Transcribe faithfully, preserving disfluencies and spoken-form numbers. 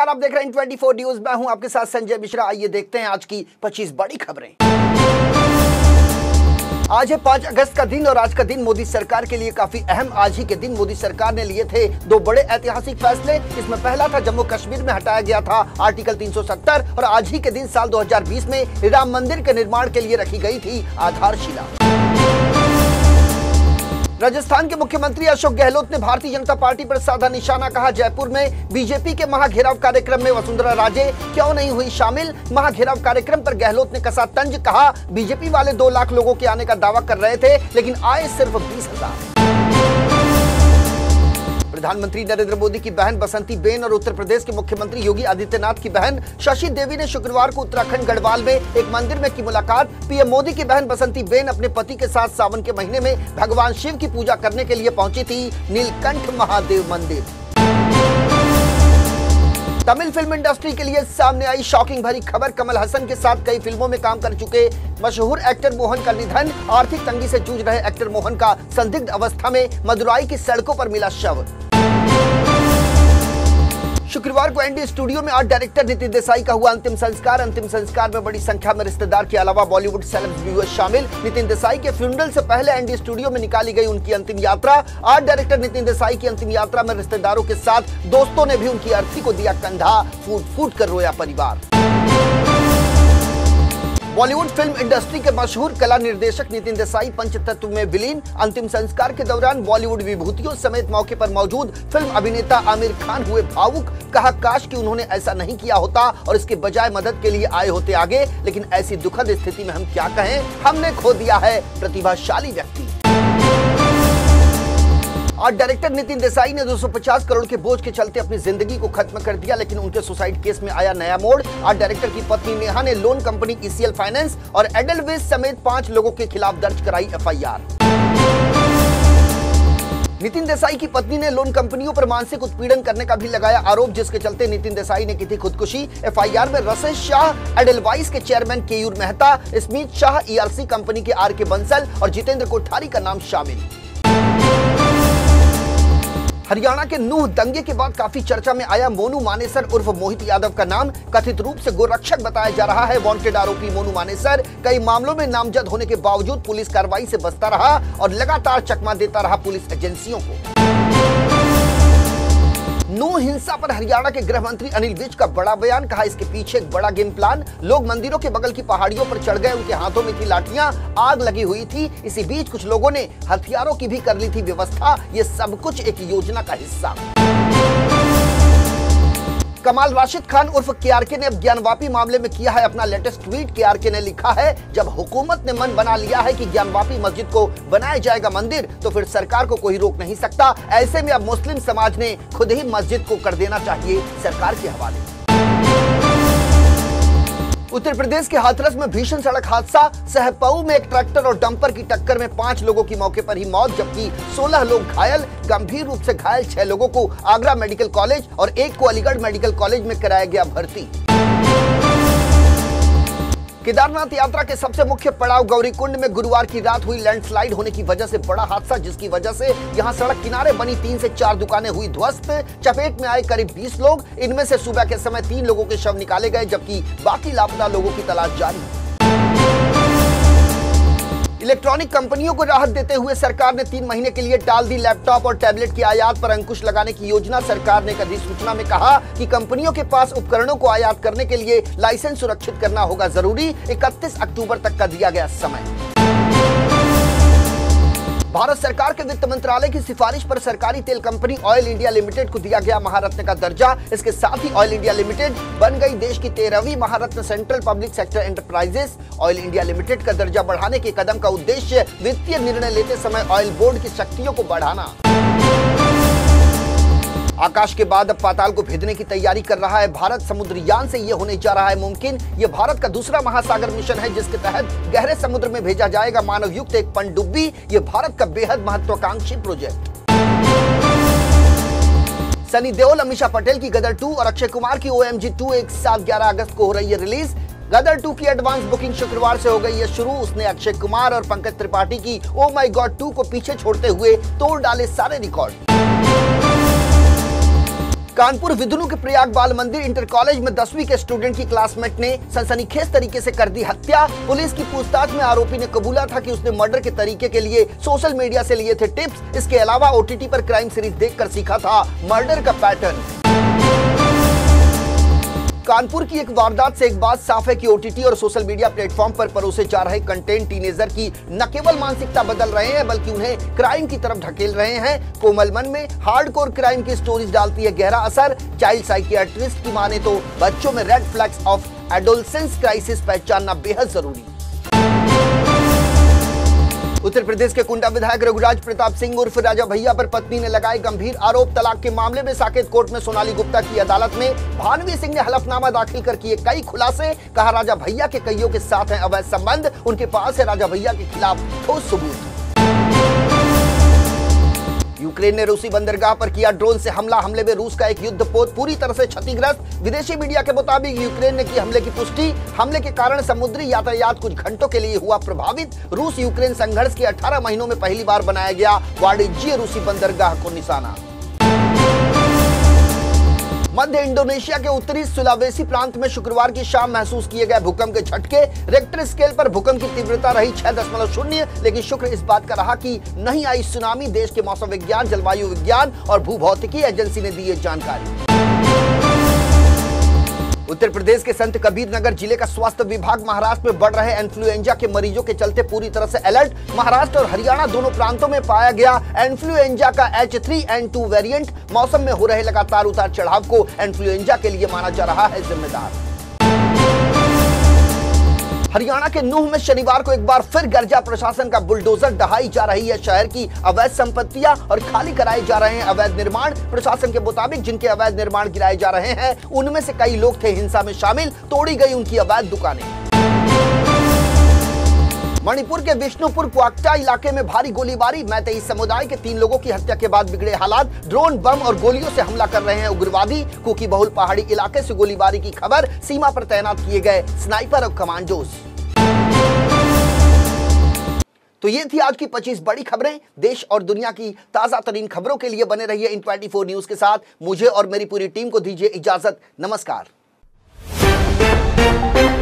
नमस्कार, आप देख रहे हैं चौबीस न्यूज। मैं हूं आपके साथ संजय मिश्रा। आइए देखते हैं आज की पच्चीस बड़ी खबरें। आज है पाँच अगस्त का दिन और आज का दिन मोदी सरकार के लिए काफी अहम। आज ही के दिन मोदी सरकार ने लिए थे दो बड़े ऐतिहासिक फैसले। इसमें पहला था जम्मू कश्मीर में हटाया गया था आर्टिकल तीन सौ सत्तर और आज ही के दिन साल दो हज़ार बीस में राम मंदिर के निर्माण के लिए रखी गई थी आधारशिला। राजस्थान के मुख्यमंत्री अशोक गहलोत ने भारतीय जनता पार्टी पर साधा निशाना। कहा, जयपुर में बीजेपी के महाघेराव कार्यक्रम में वसुंधरा राजे क्यों नहीं हुई शामिल। महाघेराव कार्यक्रम पर गहलोत ने कसा तंज। कहा, बीजेपी वाले दो लाख लोगों के आने का दावा कर रहे थे लेकिन आए सिर्फ बीस हजार। प्रधानमंत्री नरेंद्र मोदी की बहन बसंती बेन और उत्तर प्रदेश के मुख्यमंत्री योगी आदित्यनाथ की बहन शशि देवी ने शुक्रवार को उत्तराखंड गढ़वाल में एक मंदिर में की मुलाकात। पीएम मोदी की बहन बसंती बेन अपने पति के साथ सावन के महीने में भगवान शिव की पूजा करने के लिए पहुंची थी नीलकंठ महादेव मंदिर। तमिल फिल्म इंडस्ट्री के लिए सामने आई शॉकिंग भरी खबर। कमल हसन के साथ कई फिल्मों में काम कर चुके मशहूर एक्टर मोहन का निधन। आर्थिक तंगी से जूझ रहे एक्टर मोहन का संदिग्ध अवस्था में मदुराई की सड़कों पर मिला शव। शुक्रवार को एनडी स्टूडियो में आर्ट डायरेक्टर नितिन देसाई का हुआ अंतिम संस्कार। अंतिम संस्कार में बड़ी संख्या में रिश्तेदार के अलावा बॉलीवुड सेलेब्स भी हुए शामिल। नितिन देसाई के फ्यूनरल से पहले एनडी स्टूडियो में निकाली गई उनकी अंतिम यात्रा। आर्ट डायरेक्टर नितिन देसाई की अंतिम यात्रा में रिश्तेदारों के साथ दोस्तों ने भी उनकी अर्थी को दिया कंधा। फूट फूट कर रोया परिवार। बॉलीवुड फिल्म इंडस्ट्री के मशहूर कला निर्देशक नितिन देसाई पंचतत्व में विलीन। अंतिम संस्कार के दौरान बॉलीवुड विभूतियों समेत मौके पर मौजूद फिल्म अभिनेता आमिर खान हुए भावुक। कहा, काश कि उन्होंने ऐसा नहीं किया होता और इसके बजाय मदद के लिए आए होते आगे, लेकिन ऐसी दुखद स्थिति में हम क्या कहें, हमने खो दिया है प्रतिभाशाली व्यक्ति। आर्ट डायरेक्टर नितिन देसाई ने दो सौ पचास करोड़ के बोझ के चलते अपनी जिंदगी को खत्म कर दिया, लेकिन उनके सुसाइड केस में आया नया मोड़। आर्ट डायरेक्टर की पत्नी नेहा ने लोन कंपनी ईसीएल फाइनेंस और एडलवेज समेत पांच लोगों के खिलाफ दर्ज कराई एफआईआर। नितिन देसाई की पत्नी ने लोन कंपनियों पर मानसिक उत्पीड़न करने का भी लगाया आरोप, जिसके चलते नितिन देसाई ने की थी खुदकुशी। एफआईआर में रसेश शाह, एडलवाइस के chairman Keyur Mehta, Smith Shah, ERC company के आर के बंसल और जितेंद्र कोठारी का नाम शामिल। हरियाणा के नूह दंगे के बाद काफी चर्चा में आया मोनू मानेसर उर्फ मोहित यादव का नाम। कथित रूप से गोरक्षक बताया जा रहा है। वांटेड आरोपी मोनू मानेसर कई मामलों में नामजद होने के बावजूद पुलिस कार्रवाई से बचता रहा और लगातार चकमा देता रहा पुलिस एजेंसियों को। नूह हिंसा पर हरियाणा के गृह मंत्री अनिल विज का बड़ा बयान। कहा, इसके पीछे एक बड़ा गेम प्लान। लोग मंदिरों के बगल की पहाड़ियों पर चढ़ गए, उनके हाथों में थी लाठियां, आग लगी हुई थी। इसी बीच कुछ लोगों ने हथियारों की भी कर ली थी व्यवस्था। ये सब कुछ एक योजना का हिस्सा। कमाल राशिद खान उर्फ केआरके ने अब ज्ञानवापी मामले में किया है अपना लेटेस्ट ट्वीट। केआरके ने लिखा है, जब हुकूमत ने मन बना लिया है कि ज्ञानवापी मस्जिद को बनाया जाएगा मंदिर, तो फिर सरकार को कोई रोक नहीं सकता। ऐसे में अब मुस्लिम समाज ने खुद ही मस्जिद को कर देना चाहिए सरकार के हवाले। उत्तर प्रदेश के हाथरस में भीषण सड़क हादसा। सहपऊ में एक ट्रैक्टर और डंपर की टक्कर में पांच लोगों की मौके पर ही मौत, जबकि सोलह लोग घायल। गंभीर रूप से घायल छह लोगों को आगरा मेडिकल कॉलेज और एक को अलीगढ़ मेडिकल कॉलेज में कराया गया भर्ती। केदारनाथ यात्रा के सबसे मुख्य पड़ाव गौरीकुंड में गुरुवार की रात हुई लैंडस्लाइड होने की वजह से बड़ा हादसा, जिसकी वजह से यहां सड़क किनारे बनी तीन से चार दुकानें हुई ध्वस्त। चपेट में आए करीब बीस लोग। इनमें से सुबह के समय तीन लोगों के शव निकाले गए, जबकि बाकी लापता लोगों की तलाश जारी है। इलेक्ट्रॉनिक कंपनियों को राहत देते हुए सरकार ने तीन महीने के लिए टाल दी लैपटॉप और टैबलेट की आयात पर अंकुश लगाने की योजना। सरकार ने एक अधिसूचना में कहा कि कंपनियों के पास उपकरणों को आयात करने के लिए लाइसेंस सुरक्षित करना होगा जरूरी। इकतीस अक्टूबर तक का दिया गया समय। भारत सरकार के वित्त मंत्रालय की सिफारिश पर सरकारी तेल कंपनी ऑयल इंडिया लिमिटेड को दिया गया महारत्न का दर्जा। इसके साथ ही ऑयल इंडिया लिमिटेड बन गई देश की तेरहवीं Maharatna central public sector enterprises. Oil India limited का दर्जा बढ़ाने के कदम का उद्देश्य वित्तीय निर्णय लेते समय ऑयल बोर्ड की शक्तियों को बढ़ाना। आकाश के बाद अब पाताल को भेदने की तैयारी कर रहा है भारत। समुद्रयान से ये होने जा रहा है मुमकिन। ये भारत का दूसरा महासागर मिशन है, जिसके तहत गहरे समुद्र में भेजा जाएगा मानव युक्त एक पनडुब्बी। ये भारत का बेहद महत्वाकांक्षी प्रोजेक्ट। सनी देओल, अमीषा पटेल की गदर टू और अक्षय कुमार की ओएमजी टू एक साथ ग्यारह अगस्त को हो रही है रिलीज। गदर टू की एडवांस बुकिंग शुक्रवार से हो गई है शुरू। उसने अक्षय कुमार और पंकज त्रिपाठी की ओ माई गॉड टू को पीछे छोड़ते हुए तोड़ डाले सारे रिकॉर्ड। कानपुर विधुनु के प्रयाग बाल मंदिर इंटर कॉलेज में दसवीं के स्टूडेंट की क्लासमेट ने सनसनीखेज तरीके से कर दी हत्या। पुलिस की पूछताछ में आरोपी ने कबूला था कि उसने मर्डर के तरीके के लिए सोशल मीडिया से लिए थे टिप्स। इसके अलावा ओटीटी पर क्राइम सीरीज देखकर सीखा था मर्डर का पैटर्न। कानपुर की एक वारदात से एक बात साफ है कि ओटीटी और सोशल मीडिया प्लेटफॉर्म पर परोसे जा रहे कंटेंट टीनेजर की न केवल मानसिकता बदल रहे हैं बल्कि उन्हें क्राइम की तरफ ढकेल रहे हैं। कोमल मन में हार्डकोर क्राइम की स्टोरीज डालती है गहरा असर। चाइल्ड साइकियाट्रिस्ट की माने तो बच्चों में red flags of adolescence crisis पहचानना बेहद जरूरी। उत्तर प्रदेश के कुंडा विधायक रघुराज प्रताप सिंह उर्फ राजा भैया पर पत्नी ने लगाए गंभीर आरोप। तलाक के मामले में साकेत कोर्ट में सोनाली गुप्ता की अदालत में भानवी सिंह ने हलफनामा दाखिल कर किए कई खुलासे। कहा राजा भैया के कईयों के साथ हैं अवैध संबंध, उनके पास है राजा भैया के खिलाफ ठोस सबूत। यूक्रेन ने रूसी बंदरगाह पर किया ड्रोन से हमला। हमले में रूस का एक युद्धपोत पूरी तरह से क्षतिग्रस्त। विदेशी मीडिया के मुताबिक यूक्रेन ने की हमले की पुष्टि। हमले के कारण समुद्री यातायात कुछ घंटों के लिए हुआ प्रभावित। रूस यूक्रेन संघर्ष के अठारह महीनों में पहली बार बनाया गया वाणिज्यिक रूसी बंदरगाह को निशाना। मध्य इंडोनेशिया के उत्तरी सुलावेसी प्रांत में शुक्रवार की शाम महसूस किए गए भूकंप के झटके। रिक्टर स्केल पर भूकंप की तीव्रता रही छह दशमलव शून्य, लेकिन शुक्र इस बात का रहा कि नहीं आई सुनामी। देश के मौसम विज्ञान, जलवायु विज्ञान और भूभौतिकी एजेंसी ने दी जानकारी। उत्तर प्रदेश के संत कबीर नगर जिले का स्वास्थ्य विभाग महाराष्ट्र में बढ़ रहे इन्फ्लुएंजा के मरीजों के चलते पूरी तरह से अलर्ट। महाराष्ट्र और हरियाणा दोनों प्रांतों में पाया गया इन्फ्लुएंजा का H three N two variant. मौसम में हो रहे लगातार उतार चढ़ाव को इन्फ्लुएंजा के लिए माना जा रहा है जिम्मेदार। हरियाणा के नूह में शनिवार को एक बार फिर गर्जा। प्रशासन का बुलडोजर ढहाई जा रही है शहर की अवैध संपत्तियां और खाली कराए जा रहे हैं अवैध निर्माण। प्रशासन के मुताबिक जिनके अवैध निर्माण गिराए जा रहे हैं उनमें से कई लोग थे हिंसा में शामिल। तोड़ी गई उनकी अवैध दुकानें। मणिपुर के विष्णुपुर क्वाक्टा इलाके में भारी गोलीबारी। मैतेई समुदाय के तीन लोगों की हत्या के बाद बिगड़े हालात। ड्रोन, बम और गोलियों से हमला कर रहे हैं उग्रवादी। कुकी बहुल पहाड़ी इलाके से गोलीबारी की खबर। सीमा पर तैनात किए गए स्नाइपर और कमांडोज। तो ये थी आज की पच्चीस बड़ी खबरें। देश और दुनिया की ताजा तरीन खबरों के लिए बने रहिए इन चौबीस न्यूज के साथ। मुझे और मेरी पूरी टीम को दीजिए इजाजत। नमस्कार।